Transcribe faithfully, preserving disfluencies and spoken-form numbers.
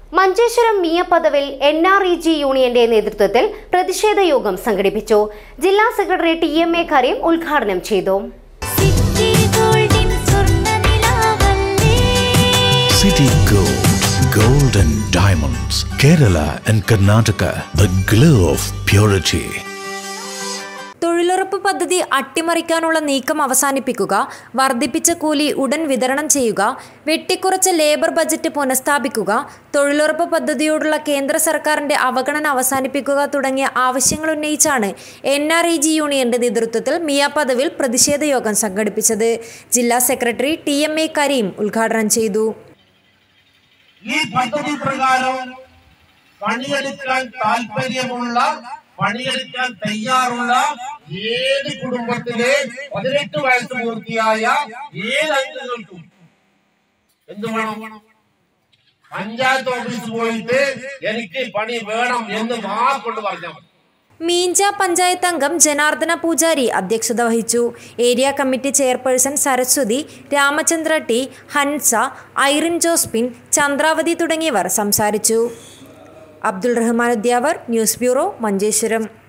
മഞ്ചേശ്വരം മിയപ്പദവിൽ N R E G യൂണിയന്റെ നേതൃത്വത്തിൽ പ്രതിഷേധ യോഗം സംഘടിപ്പിച്ചു. ജില്ലാ secretary T M A Karim ഉദ്ഘാടനം ചെയ്തു. City Gold, Gold and Diamonds, Kerala and Karnataka, the glow of purity. തൊഴിലുറപ്പ് പദ്ധതി അട്ടിമറിക്കാനുള്ള നീക്കം അവസാനിപ്പിക്കുക, വർദ്ധിപ്പിച്ച കൂലി ഉടൻ വിതരണം ചെയ്യുക, വെട്ടിക്കുറച്ച ലേബർ ബജറ്റ് പുനഃസ്ഥാപിക്കുക, തൊഴിലുറപ്പ് പദ്ധതിയോടുള്ള കേന്ദ്ര സർക്കാരിൻ്റെ അവഗണന അവസാനിപ്പിക്കുക തുടങ്ങിയ ആവശ്യങ്ങൾ ഉന്നയിച്ചാണ് എൻ ആർ ഇ ജി യൂണിയന്റെ നേതൃത്വത്തിൽ മിയപ്പദവിൽ പ്രതിഷേധ യോഗം സംഘടിപ്പിച്ചത്. ജില്ലാ secretary T M A Karim ഉദ്ഘാടനം ചെയ്തു. ഈ പദ്ധതി പ്രകാരം പണിയെടുക്കാൻ താല്പര്യമുള്ള പണിയെടുക്കാൻ തയ്യാറുള്ള ഏത് കുടുംബത്തിലെ പതിനെട്ട് വയസ്സ് പൂർത്തിയായ ഏത് അംഗങ്ങൾക്കും എന്ത് വേണം? പഞ്ചായത്ത് ഓഫീസ് പോയിട്ട് എനിക്ക് പണി വേണം എന്ന് വാക്കൊണ്ട് പറഞ്ഞാൽ മതി. മീഞ്ച പഞ്ചായത്ത് അംഗം ജനാർദ്ദന പൂജാരി അധ്യക്ഷത വഹിച്ചു. Area committee chairperson Saraswathi, Ramachandra T, Hamsa, Irene Josphin, Chandravathi തുടങ്ങിയവർ സംസാരിച്ചു. Abdul Rahman Udyavar, news bureau, Manjeshwaram.